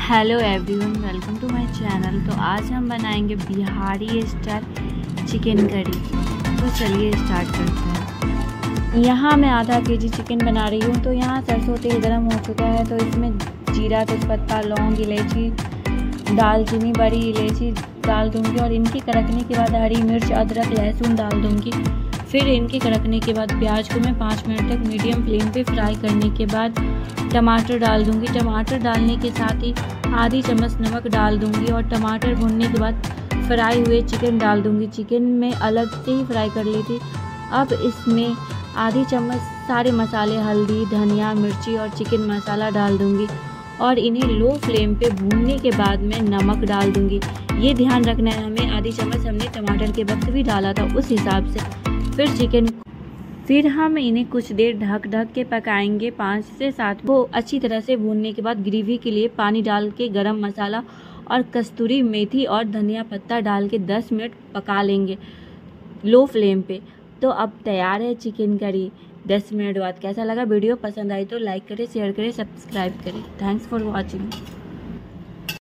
Hello everyone, welcome to my channel. तो आज हम बनाएंगे बिहारी स्टाइल चिकन करी। तो चलिए स्टार्ट करते हैं। यहाँ मैं आधा केजी चिकन बना रही हूँ। तो यहाँ सरसों तेल गरम हो चुका है, तो इसमें जीरा, तेजपत्ता, लौंग, इलायची, दालचीनी, बड़ी इलायची डाल दूँगी और इनकी कड़कने के बाद हरी मिर्च, अदरक, लहसुन डाल दूँगी। फिर इनके कड़कने के बाद प्याज को मैं 5 मिनट तक मीडियम फ्लेम पे फ्राई करने के बाद टमाटर डाल दूँगी। टमाटर डालने के साथ ही आधी चम्मच नमक डाल दूँगी और टमाटर भुनने के बाद फ्राई हुए चिकन डाल दूँगी। चिकन में अलग से ही फ्राई कर ली थी। अब इसमें आधी चम्मच सारे मसाले, हल्दी, धनिया, मिर्ची और चिकन मसाला डाल दूँगी और इन्हें लो फ्लेम पे भूनने के बाद मैं नमक डाल दूँगी। ये ध्यान रखना है हमें, आधी चम्मच हमने टमाटर के वक्त भी डाला था, उस हिसाब से। फिर हम इन्हें कुछ देर ढक के पकाएंगे 5 से 7 को अच्छी तरह से भूनने के बाद ग्रेवी के लिए पानी डाल के गरम मसाला और कस्तूरी मेथी और धनिया पत्ता डाल के 10 मिनट पका लेंगे लो फ्लेम पे। तो अब तैयार है चिकन करी 10 मिनट बाद। कैसा लगा वीडियो? पसंद आई तो लाइक करें, शेयर करें, सब्सक्राइब करें। Thanks for watching.